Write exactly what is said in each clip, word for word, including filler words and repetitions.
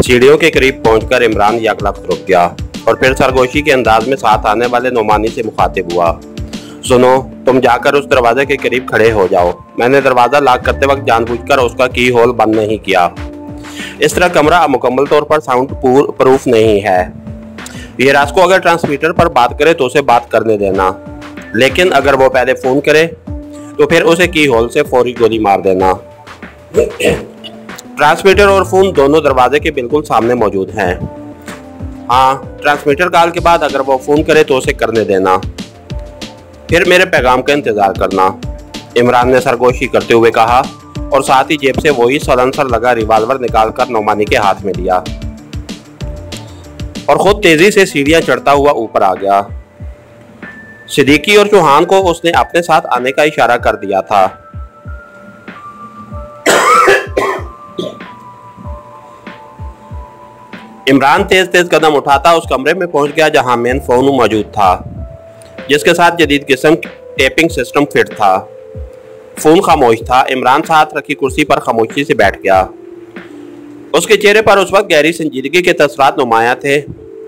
सीढ़ियों के करीब पहुंचकर इमरान यकलख्त रुक गया और फिर सरगोशी के अंदाज में साथ आने वाले नोमानी से मुखातिब हुआ। सुनो, तुम जाकर उस दरवाजे के करीब खड़े हो जाओ। मैंने दरवाज़ा लॉक करते वक्त जानबूझकर उसका की होल बंद नहीं किया। इस तरह कमरा मुकम्मल तौर पर साउंड प्रूफ नहीं है। ये रास्को अगर ट्रांसमीटर पर बात करे तो उसे बात करने देना, लेकिन अगर वो पहले फ़ोन करे तो फिर उसे की होल से फौरी गोली मार देना। ट्रांसमीटर और फ़ोन दोनों दरवाजे के बिल्कुल सामने मौजूद हैं। हाँ, ट्रांसमीटर कॉल के बाद अगर वो फ़ोन करे तो उसे करने देना, फिर मेरे पैगाम का इंतज़ार करना, इमरान ने सरगोशी करते हुए कहा और साथ ही जेब से वही सलंसर लगा रिवाल्वर निकालकर नोमानी के हाथ में दिया और खुद तेजी से सीढ़ियां चढ़ता हुआ ऊपर आ गया। सिद्दीकी और चौहान को उसने अपने साथ आने का इशारा कर दिया था। इमरान तेज तेज कदम उठाता उस कमरे में पहुंच गया जहां मेन फोन मौजूद था, जिसके साथ जदीद किस्म टेपिंग सिस्टम फिट था। फोन खामोश था। इमरान साथ रखी कुर्सी पर खामोशी से बैठ गया। उसके चेहरे पर उस वक्त गहरी संजीदगी के तसरात नुमाया थे।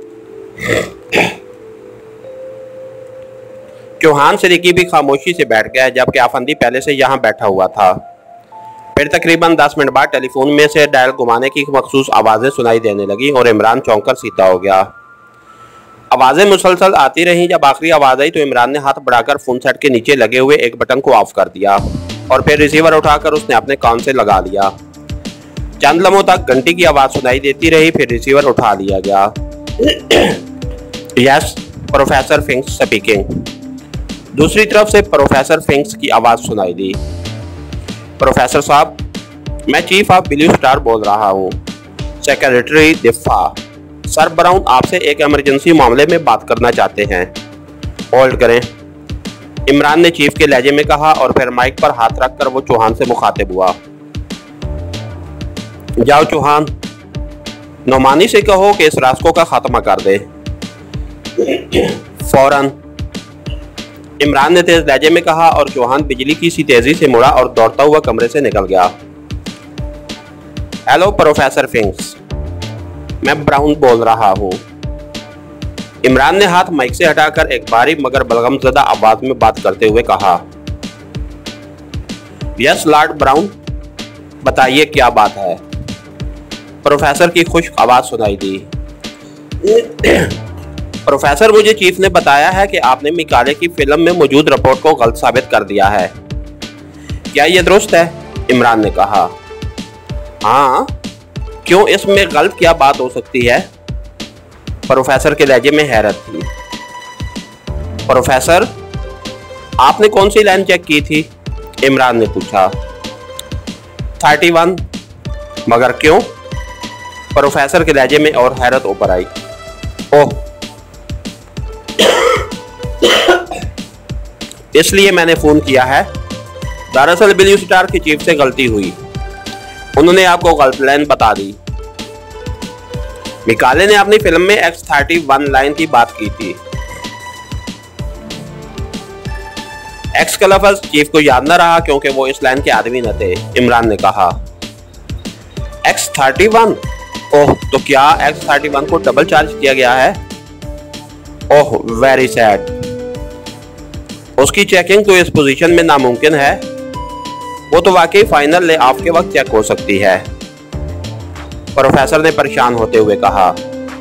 चौहान सिद्दीकी भी खामोशी से बैठ गया, जबकि आफंदी पहले से यहाँ बैठा हुआ था। फिर तकरीबन दस मिनट बाद टेलीफोन में से डायल घुमाने की मखसूस आवाज़ें सुनाई देने लगी और इमरान चौंक कर सीधा हो गया। आवाज़ें मुसलसल आती रहीं। जब आखिरी आवाज़ आई तो इमरान ने हाथ बढ़ाकर फोन सेट के नीचे लगे हुए एक बटन को ऑफ कर दिया और फिर रिसीवर उठाकर उसने अपने कान से लगा लिया। चंद लम्हों तक घंटी की आवाज़ सुनाई देती रही, फिर रिसीवर उठा लिया गया। Yes, professor Finks speaking. दूसरी तरफ से प्रोफेसर फिंक्स की आवाज़ सुनाई दी। प्रोफेसर साहब, मैं चीफ ऑफ ब्लू स्टार बोल रहा हूँ, सेक्रेटरी दिफा। सर ब्राउन आपसे एक इमरजेंसी मामले में बात करना चाहते हैं। होल्ड करें, इमरान ने चीफ के लहजे में कहा और फिर माइक पर हाथ रखकर वो चौहान से मुखातिब हुआ। जाओ चौहान, नोमानी से कहो कि इस रास्को का खात्मा कर दे फौरन, इमरान ने तेज लहजे में कहा और चौहान बिजली की सी तेजी से मुड़ा और दौड़ता हुआ कमरे से निकल गया। हेलो प्रोफेसर फिंक्स, मैं ब्राउन बोल रहा हूँ। इमरान ने हाथ माइक से हटाकर एक भारी मगर बलगमज़दा आवाज में बात करते हुए कहा। यस लॉर्ड ब्राउन, बताइए क्या बात है। प्रोफेसर की खुश्क आवाज सुनाई दी। प्रोफेसर, मुझे चीफ ने बताया है कि आपने मिकाले की फिल्म में मौजूद रिपोर्ट को गलत साबित कर दिया है। क्या यह दुरुस्त है? इमरान ने कहा। हाँ, क्यों, इसमें गलत क्या बात हो सकती है? प्रोफेसर के लहजे में हैरत थी। प्रोफेसर, आपने कौन सी लाइन चेक की थी? इमरान ने पूछा। थर्टी वन, मगर क्यों? प्रोफेसर के लहजे में और हैरत ऊपर आई। ओह, इसलिए मैंने फोन किया है। दरअसल ब्लू स्टार की चीफ से गलती हुई, उन्होंने आपको गलत लाइन बता दी। मिकाले ने अपनी फिल्म में एक्स थर्टी वन लाइन की बात की थी। एक्स का लफ्ज चीफ को याद न रहा क्योंकि वो इस लाइन के आदमी न थे। इमरान ने कहा। X thirty one? ओह, तो क्या एक्स थर्टी वन को डबल चार्ज किया गया है? Oh, very sad. उसकी चेकिंग तो इस पोजीशन में नामुमकिन है। वो तो वाकई फाइनल ले ऑफ के वक्त चेक हो सकती है, प्रोफेसर ने परेशान होते हुए कहा।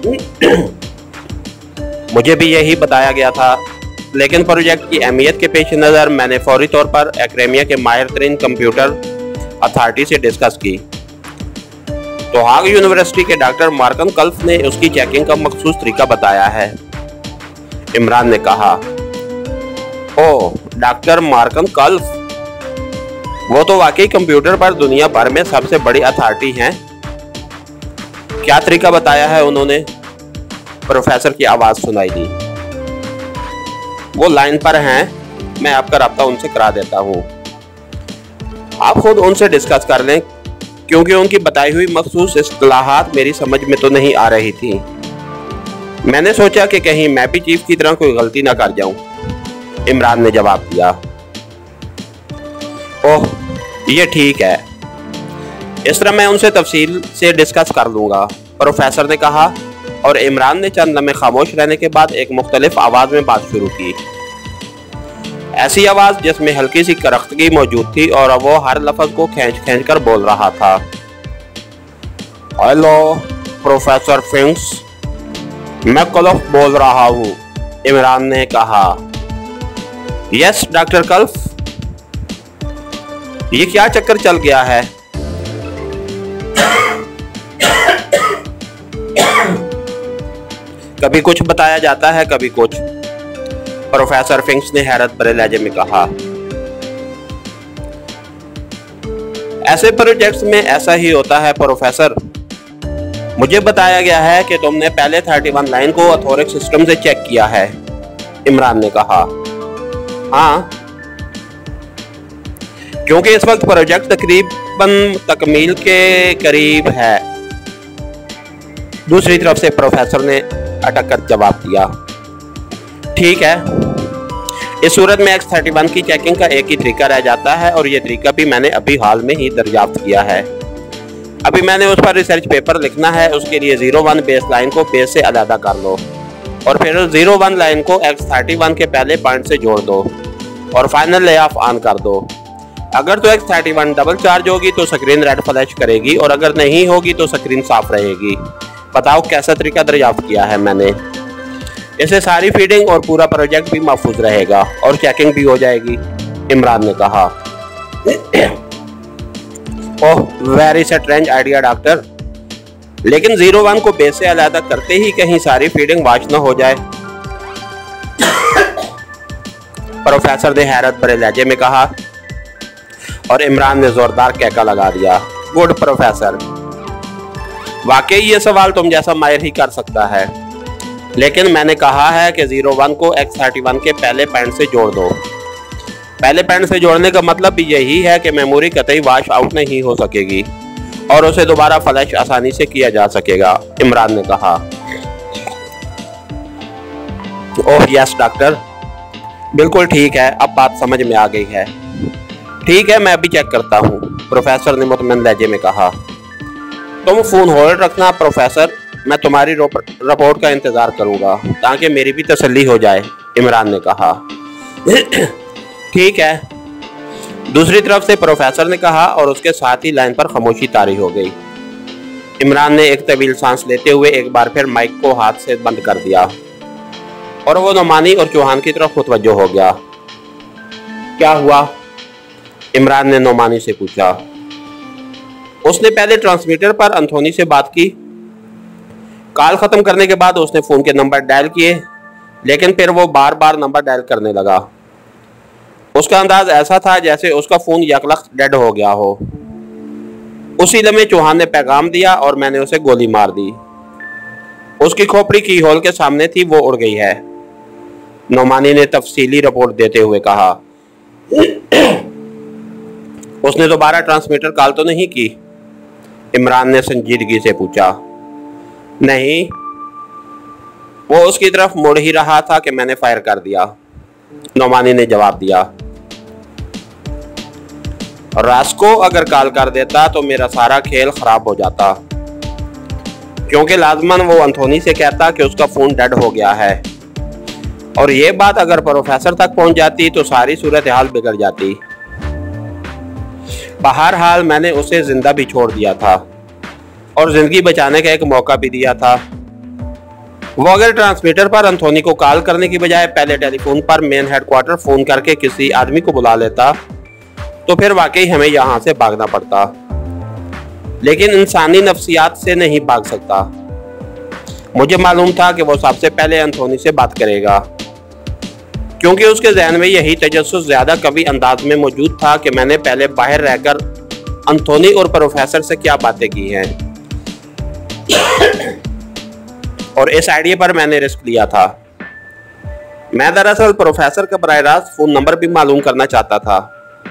मुझे भी यही बताया गया था, लेकिन प्रोजेक्ट की अहमियत के पेश नज़र मैंने फौरी तौर पर एक्रेमिया के माहिर तरीन कंप्यूटर अथॉरिटी से डिस्कस की। तो हाग यूनिवर्सिटी के डॉक्टर मार्कन कल्फ ने उसकी चेकिंग का मखसूस तरीका बताया है, इमरान ने कहा। ओह, डॉक्टर मार्कन कल्फ, वो तो वाकई कंप्यूटर पर दुनिया भर में सबसे बड़ी अथॉरिटी हैं। क्या तरीका बताया है उन्होंने? प्रोफेसर की आवाज़ सुनाई दी। वो लाइन पर हैं, मैं आपका रब्ता उनसे करा देता हूँ। आप खुद उनसे डिस्कस कर लें, क्योंकि उनकी बताई हुई मखसूस इस्तिलाहात मेरी समझ में तो नहीं आ रही थी। मैंने सोचा कि कहीं मैं भी चीफ की तरह कोई गलती ना कर जाऊं, इमरान ने जवाब दिया। ओह, ये ठीक है, इस तरह मैं उनसे तफसील से डिस्कस कर लूँगा। प्रोफेसर ने कहा, और इमरान ने चंद लम्हे खामोश रहने के बाद एक मुख्तलिफ आवाज में बात शुरू की। ऐसी आवाज जिसमें हल्की सी करख्तगी मौजूद थी और वो हर लफ्ज को खींच खींच कर बोल रहा था। हेलो प्रोफेसर फिंक्स, मैं कल्फ बोल रहा हूँ, इमरान ने कहा। यस डॉक्टर कल्फ, ये क्या चक्कर चल गया है? कभी कुछ बताया जाता है, कभी कुछ, प्रोफेसर फिंक्स ने हैरत भरे लहजे में कहा। ऐसे प्रोजेक्ट्स में ऐसा ही होता है प्रोफेसर। मुझे बताया गया है कि तुमने पहले इकतीस लाइन को ऑथोरिक सिस्टम से चेक किया है, इमरान ने कहा। हाँ, क्योंकि इस वक्त प्रोजेक्ट तकरीबन तकमील के करीब है, दूसरी तरफ से प्रोफेसर ने अटक कर जवाब दिया। ठीक है, इस सूरत में एक्स थर्टी वन की चेकिंग का एक ही तरीका रह जाता है और ये तरीका भी मैंने अभी हाल में ही दरियाफ्त किया है। अभी मैंने उस पर रिसर्च पेपर लिखना है। उसके लिए जीरो वन बेस लाइन को बेस से अलहदा कर लो और फिर जीरो वन लाइन को एक्स थर्टी वन के पहले पॉइंट से जोड़ दो और फाइनल ले ऑफ ऑन कर दो। अगर तो X thirty one double charge होगी तो स्क्रीन रेड फ्लैश करेगी और अगर नहीं होगी तो स्क्रीन साफ रहेगी। बताओ कैसा तरीका दरियाफ्त किया है मैंने। इससे सारी फीडिंग और पूरा प्रोजेक्ट भी महफूज रहेगा और चेकिंग भी हो जाएगी, इमरान ने कहा। Oh, very strange idea doctor, लेकिन जीरो वन को बेस से अलहदा करते ही कहीं सारी फीडिंग वाश न हो जाए, प्रोफेसर ने हैरत भरे लहजे में कहा और इमरान ने जोरदार कहका लगा दिया। गुड प्रोफेसर, वाकई ये सवाल तुम जैसा माहिर ही कर सकता है, लेकिन मैंने कहा है कि जीरो वन को एक्स थर्टी वन के पहले पॉइंट से जोड़ दो। पहले पॉइंट से जोड़ने का मतलब भी यही है कि मेमोरी कतई वॉश आउट नहीं हो सकेगी और उसे दोबारा फ्लैश आसानी से किया जा सकेगा, इमरान ने कहा। ओह यस डॉक्टर, बिल्कुल ठीक है, अब बात समझ में आ गई है। ठीक है, मैं अभी चेक करता हूँ, प्रोफेसर ने मुतमईन लहजे में कहा। तुम फोन होल्ड रखना प्रोफेसर, मैं तुम्हारी रिपोर्ट का इंतजार करूंगा ताकि मेरी भी तसल्ली हो जाए, इमरान ने कहा। ठीक है, दूसरी तरफ से प्रोफेसर ने कहा और उसके साथ ही लाइन पर खामोशी तारी हो गई। इमरान ने एक तवील सांस लेते हुए एक बार फिर माइक को हाथ से बंद कर दिया और वो नोमानी और चौहान की तरफ मुतवज्जो हो गया। क्या हुआ? इमरान ने नोमानी से पूछा। उसने पहले ट्रांसमीटर पर अंथोनी से बात की। कॉल खत्म करने के बाद उसने फोन के नंबर डायल किए, लेकिन फिर वो बार बार नंबर डायल करने लगा। उसका अंदाज ऐसा था जैसे उसका फोन यकलख्त डेड हो गया हो। उसी लम्हे चौहान ने पैगाम दिया और मैंने उसे गोली मार दी। उसकी खोपड़ी की होल के सामने थी, वो उड़ गई है, नोमानी ने तफसीली रिपोर्ट देते हुए कहा। उसने दोबारा ट्रांसमीटर कॉल तो नहीं की? इमरान ने संजीदगी से पूछा। नहीं, वो उसकी तरफ मुड़ ही रहा था कि मैंने फायर कर दिया, नोमानी ने जवाब दिया। रास को अगर कॉल कर देता तो मेरा सारा खेल खराब हो जाता, क्योंकि लाजमन वो अंथोनी से कहता कि उसका फोन डेड हो गया है और ये बात अगर प्रोफेसर तक पहुंच जाती तो सारी सूरत हाल बिगड़ जाती। बहरहाल मैंने उसे जिंदा भी छोड़ दिया था और जिंदगी बचाने का एक मौका भी दिया था। वो अगर ट्रांसमीटर पर अंथोनी को कॉल करने की बजाय पहले टेलीफोन पर मेन हेडक्वार्टर फोन करके किसी आदमी को बुला लेता तो फिर वाकई हमें यहाँ से भागना पड़ता, लेकिन इंसानी नफ्सियात से नहीं भाग सकता। मुझे मालूम था कि वो सबसे पहले अंथोनी से बात करेगा, क्योंकि उसके जहन में यही तजस्सुस ज्यादा कवि अंदाज में मौजूद था कि मैंने पहले बाहर रहकर अंथोनी और प्रोफेसर से क्या बातें की हैं और इस आइडिया पर मैंने रिस्क लिया था। मैं दरअसल प्रोफेसर का बराह रास्त फोन नंबर भी मालूम करना चाहता था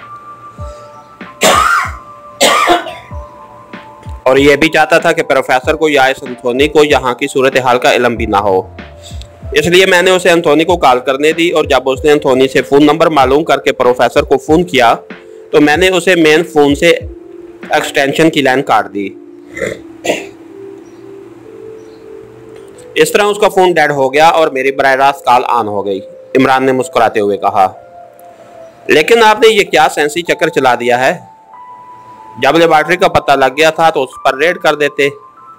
और यह भी चाहता था कि प्रोफेसर को या इस अंथोनी को यहाँ की सूरत हाल का इल्म भी ना हो। इसलिए मैंने उसे अंथोनी को कॉल करने दी और जब उसने अंथोनी से फोन नंबर मालूम करके प्रोफेसर को फोन किया तो मैंने उसे मेन फोन से एक्सटेंशन की लाइन काट दी। इस तरह उसका फोन डेड हो गया और मेरी बराह रास्त कॉल ऑन हो गई। इमरान ने मुस्कुराते हुए कहा, लेकिन आपने ये क्या सेंसी चक्कर चला दिया है? जब लेबॉर्ट्री का पता लग गया था तो उस पर रेड कर देते।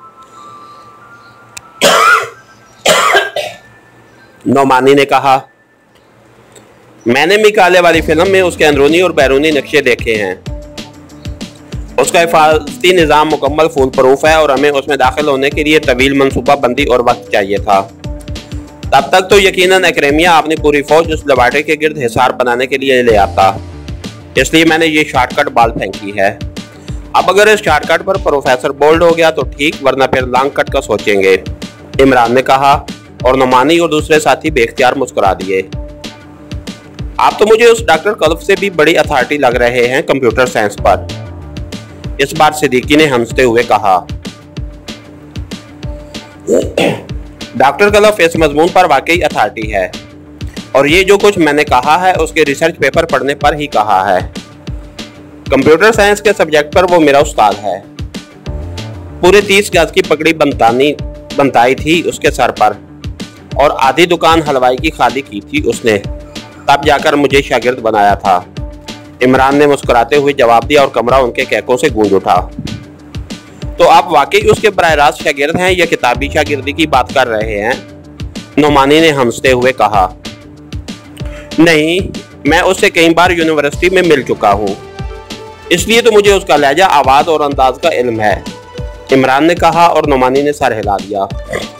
नोमानी ने कहा, मैंने मिकाले वाली फिल्म में उसके अंदरूनी और बैरूनी नक्शे देखे हैं। उसका हिफाजती निज़ाम मुकम्मल फूल प्रूफ है और हमें उसमें दाखिल होने के लिए तवील मनसूबा बंदी और वक्त चाहिए था। तब तक तो यकीनन एक्रेमिया अपनी पूरी फौज उस लेबॉर्ट्री के गिर्द हिसार बनाने के लिए ले आता, इसलिए मैंने ये शॉर्टकट बाल फेंकी है। अब अगर इस शॉर्टकट पर प्रोफेसर बोल्ड हो गया तो ठीक, वरना फिर लॉन्ग कट का सोचेंगे, इमरान ने कहा और नोमानी और दूसरे साथी बेख्तियार मुस्कुरा दिए। आप तो मुझे उस डॉक्टर कल्फ से भी बड़ी अथॉरिटी लग रहे हैं कंप्यूटर साइंस पर, इस बार सिद्दीकी ने हंसते हुए कहा। डॉक्टर कल्फ इस मजमून पर वाकई अथॉरिटी है और ये जो कुछ मैंने कहा है उसके रिसर्च पेपर पढ़ने पर ही कहा है। कंप्यूटर साइंस के सब्जेक्ट पर वो मेरा उस्ताद है। पूरे तीस गज की पकड़ी बनतानी बनताई थी उसके सर पर और आधी दुकान हलवाई की खाली की थी उसने, तब जाकर मुझे शागिर्द बनाया था। इमरान ने मुस्कुराते हुए जवाब दिया और कमरा उनके कहकों से गूंज उठा। तो आप वाकई उसके बराह रास्त शागिर्द हैं या किताबी शागिर्दी की बात कर रहे हैं? नोमानी ने हंसते हुए कहा, नहीं, मैं उससे कई बार यूनिवर्सिटी में मिल चुका हूँ, इसलिए तो मुझे उसका लहजा, आवाज़ और अंदाज का इल्म है, इमरान ने कहा और नोमानी ने सर हिला दिया।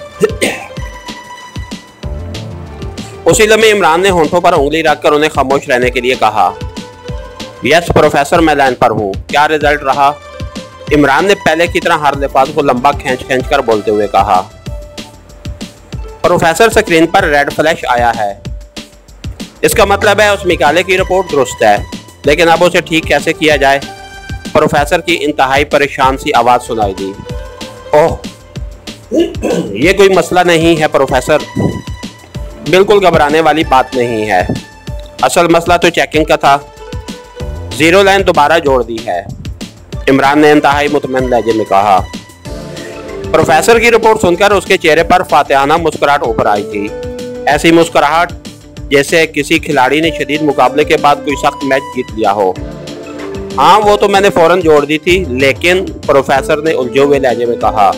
उसी लम्हे इमरान ने होंठों पर उंगली रखकर उन्हें खामोश रहने के लिए कहा। यस प्रोफेसर, मैं लाइन पर हूँ, क्या रिजल्ट रहा? इमरान ने पहले की तरह हर लिफाज को लंबा खींच खींच कर बोलते हुए कहा। प्रोफेसर, स्क्रीन पर रेड फ्लैश आया है, इसका मतलब है उस मिकाले की रिपोर्ट दुरुस्त है, लेकिन अब उसे ठीक कैसे किया जाए? प्रोफेसर की इंतहाई परेशान सी आवाज़ सुनाई दी। ओह, ये कोई मसला नहीं है प्रोफेसर, बिल्कुल घबराने वाली बात नहीं है। असल मसला तो चेकिंग का था, जीरो लाइन दोबारा जोड़ दी है, इमरान ने इंतहाई मुतमईन लहजे में कहा। प्रोफेसर की रिपोर्ट सुनकर उसके चेहरे पर फातिहाना मुस्कुराहट ऊपर आई थी, ऐसी मुस्कुराहट जैसे किसी खिलाड़ी ने शदीद मुकाबले के बाद कोई सख्त मैच जीत लिया हो। हाँ, वो तो मैंने फौरन जोड़ दी थी, लेकिन प्रोफेसर ने उलझे हुए लहजे में कहा,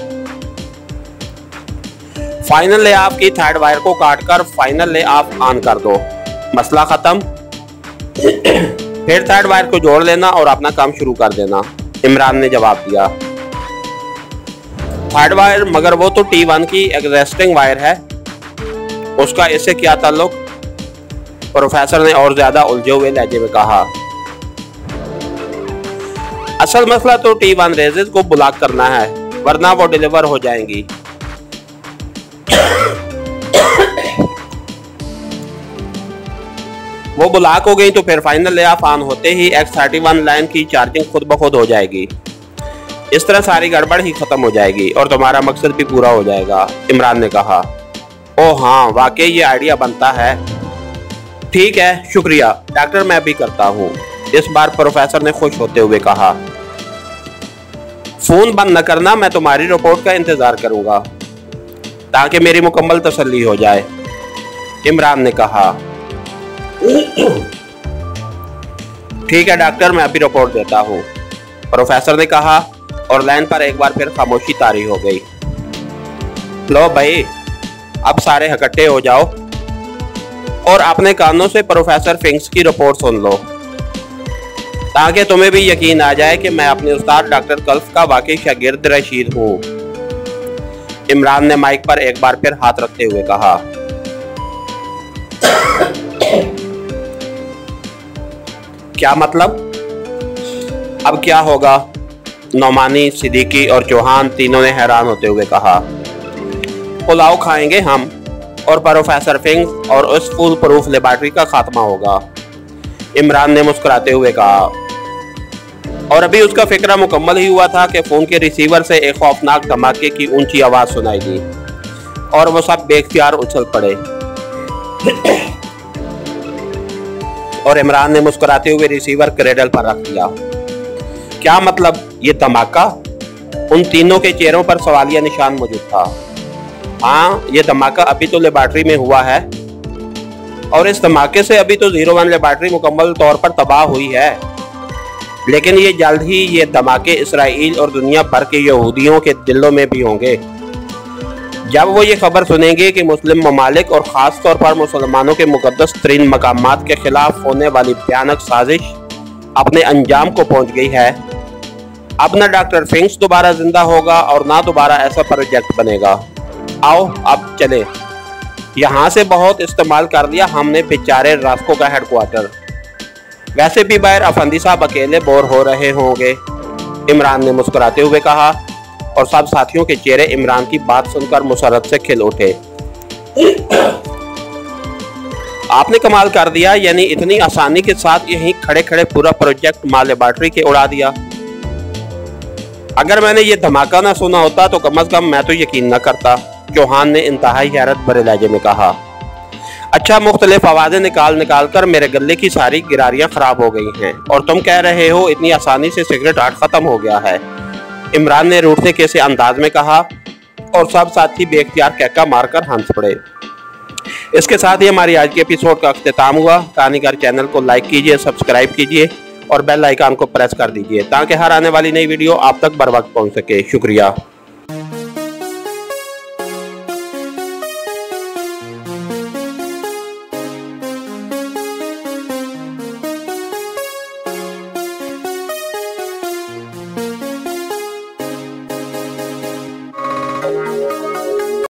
फाइनल ले ऑफ की थर्ड वायर को काटकर फाइनल ले ऑफ ऑन कर दो, मसला खत्म। फिर थर्ड वायर को जोड़ लेना और अपना काम शुरू कर देना, इमरान ने जवाब दिया। Third wire? मगर वो तो टी वन की एग्जिस्टिंग वायर है, उसका इससे क्या ताल्लुक? प्रोफेसर ने और ज्यादा उलझे हुए लहजे में कहा। असल मसला तो टी वन रेजेस को ब्लॉक करना है, वरना वो डिलीवर हो जाएंगी। वो ब्लॉक हो गई तो फिर फाइनल ले ऑफ ऑन होते ही एक्स थर्टी वन लाइन की चार्जिंग खुद ब खुद हो जाएगी। इस तरह सारी गड़बड़ ही खत्म हो जाएगी और तुम्हारा मकसद भी पूरा हो जाएगा, इमरान ने कहा। ओह हाँ, वाकई ये आइडिया बनता है। ठीक है, शुक्रिया डॉक्टर, मैं भी करता हूँ, इस बार प्रोफेसर ने खुश होते हुए कहा। फोन बंद न करना, मैं तुम्हारी रिपोर्ट का इंतजार करूंगा ताकि मेरी मुकम्मल तसल्ली हो जाए, इमरान ने कहा। ठीक है डॉक्टर, मैं अभी रिपोर्ट देता हूँ, प्रोफेसर ने कहा और लाइन पर एक बार फिर खामोशी तारी हो गई। लो भाई, अब सारे इकट्ठे हो जाओ और अपने कानों से प्रोफेसर फिंक्स की रिपोर्ट सुन लो ताकि तुम्हें भी यकीन आ जाए कि मैं अपने उस्ताद डॉक्टर कल्फ का वाकई शागिर्द रशीद हूँ, इमरान ने माइक पर एक बार फिर हाथ रखते हुए कहा। क्या मतलब? अब क्या होगा? नोमानी, सिद्दीकी और चौहान तीनों ने हैरान होते हुए कहा। पुलाव खाएंगे हम और प्रोफेसर फिंक्स और उस फूल प्रूफ लेबॉर्ट्री का खात्मा होगा, इमरान ने मुस्कुराते हुए कहा। और अभी उसका फिक्रा मुकम्मल ही हुआ था कि फोन के रिसीवर से एक खौफनाक धमाके की ऊंची आवाज सुनाई दी और वो सब बेख्तियार उछल पड़े और इमरान ने मुस्कुराते हुए रिसीवर क्रेडल पर रख दिया। क्या मतलब ये धमाका? उन तीनों के चेहरों पर सवालिया निशान मौजूद था। हाँ, ये धमाका अभी तो लेबॉर्ट्री में हुआ है और इस धमाके से अभी तो जीरो वन लेबॉर्ट्री मुकम्मल तौर पर तबाह हुई है, लेकिन ये जल्द ही ये धमाके इसराइल और दुनिया भर के यहूदियों के दिलों में भी होंगे। जब वो ये खबर सुनेंगे कि मुस्लिम ममालिक और ख़ास तौर पर मुसलमानों के मुक़द्दस तरीन मकामात के खिलाफ होने वाली भयानक साजिश अपने अंजाम को पहुंच गई है, अब ना डॉक्टर फिंक्स दोबारा जिंदा होगा और ना दोबारा ऐसा प्रोजेक्ट बनेगा। आओ अब चले, यहाँ से बहुत इस्तेमाल कर लिया हमने बेचारे रास्को का हेडक्वार्टर। वैसे भी बाहर अफंदी साहब अकेले बोर हो रहे होंगे, इमरान ने मुस्कुराते हुए कहा, और सब साथियों के चेहरे इमरान की बात सुनकर मुसरत से खिल उठे। आपने कमाल कर दिया, यानी इतनी आसानी के साथ यहीं खड़े खड़े पूरा प्रोजेक्ट माँ लेबॉर्ट्री के उड़ा दिया। अगर मैंने ये धमाका ना सुना होता तो कम अज कम मैं तो यकीन न करता, चौहान ने इंतहाई हैरत भरे लहजे में कहा। अच्छा, मुख्तलिफ आवाज़ें निकाल निकाल कर मेरे गले की सारी गिरारियां खराब हो गई हैं और तुम कह रहे हो इतनी आसानी से सिगरेट आर्ट खत्म हो गया है, इमरान ने रूठने के से अंदाज में कहा, और सब साथी बेख्तियार कहका मारकर हंस पड़े। इसके साथ ही हमारी आज के एपिसोड का अख्तिताम हुआ। कहानीकार चैनल को लाइक कीजिए, सब्सक्राइब कीजिए और बेल आइकन को प्रेस कर दीजिए ताकि हर आने वाली नई वीडियो आप तक बर वक्त पहुंच सके। शुक्रिया।